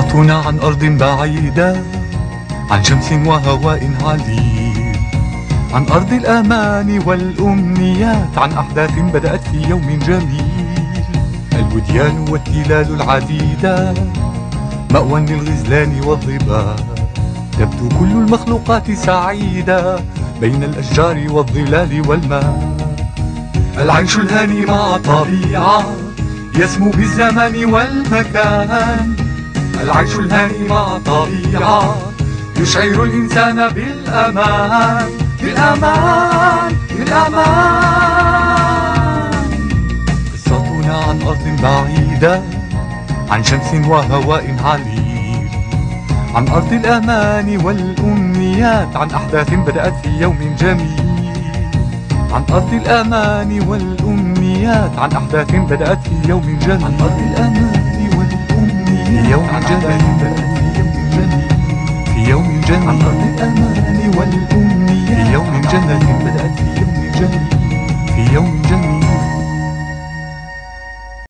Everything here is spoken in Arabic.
قصتنا عن أرض بعيدة، عن شمس وهواء عليل، عن أرض الآمان والأمنيات، عن أحداث بدأت في يوم جميل. الوديان والتلال العديدة مأوى للغزلان والظباء، تبدو كل المخلوقات سعيدة بين الأشجار والظلال والماء. العيش الهاني مع الطبيعة يسمو بالزمان والمكان، العيش الهاني مع الطبيعة يشعر الإنسان بالأمان، بالأمان، بالأمان. قصتنا عن أرض بعيدة، عن شمس وهواء عليل، عن أرض الأمان والأمنيات، عن أحداث بدأت في يوم جميل. عن أرض الأمان والأمنيات، عن أحداث بدأت في يوم جميل. عن أرض الأمان والأمنيات، في يوم جميل.